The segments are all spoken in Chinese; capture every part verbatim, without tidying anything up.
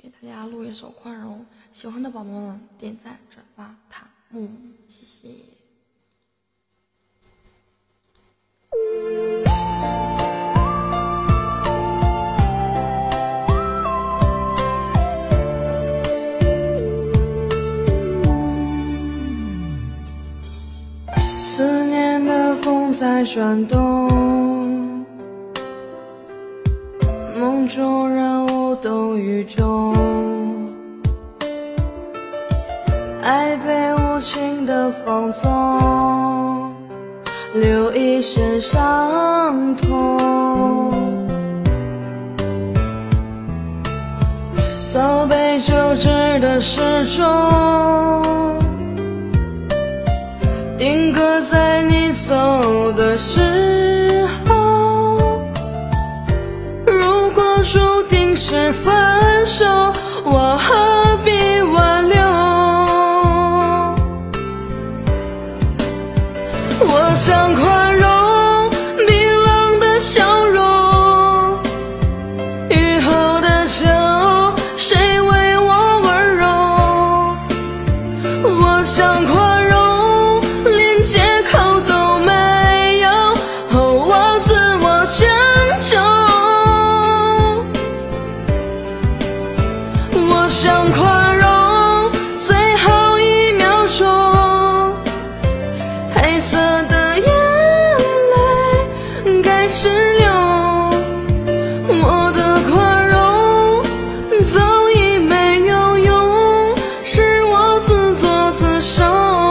给大家录一首《宽容》，喜欢的宝宝们点赞、转发、弹幕，谢谢。思念的风在转动，梦中人物都雨中，爱被无情的放纵，留一身伤痛。早被旧知的时钟，定格在你走的时候。如果注定是分手，我何必挽留？我想宽容冰冷的笑容，雨后的酒，谁为我温柔？我想宽容连借口都没有，哦，我自我拯救。我想宽容最后一秒钟，黑色的眼泪该是流，我的宽容早已没有用，是我自作自受。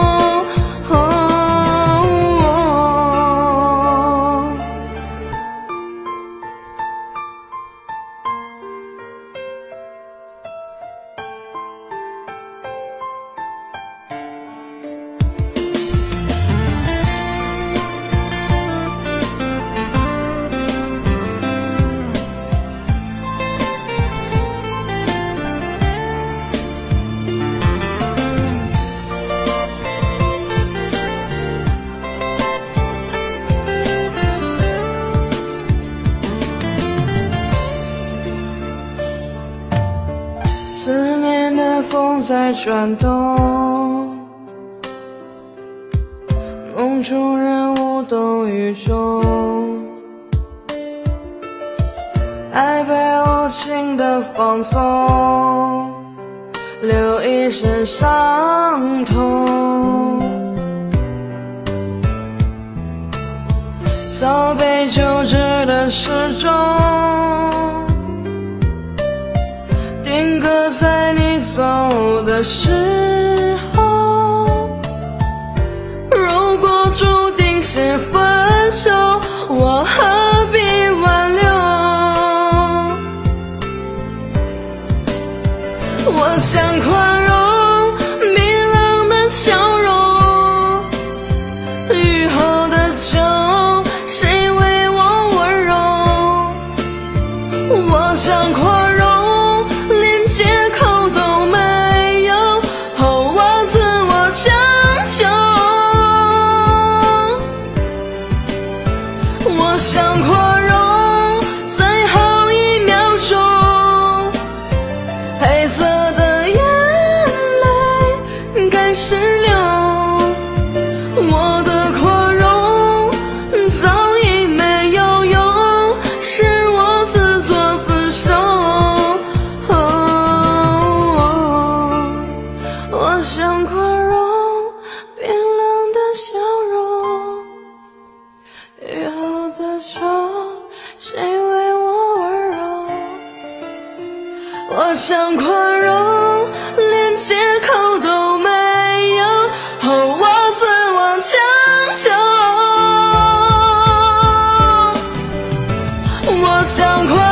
思念的风在转动，梦中人物都雨中，爱被无情的放纵，留一身伤痛。早被旧知的时钟，定格在你走的时候。如果注定是分手，我何必挽留？我想宽容冰冷的笑容，雨后的酒，谁为我温柔？我想宽容借口都没有，哦，我自我拯救。我想宽容最后一秒钟，黑色的眼泪该是流，我的宽容早已没有用，是我自作自受。我想宽容冰冷的笑容，雨后的酒，谁为我温柔？我想宽容连借口都没有，哦，我自我拯救。我想宽容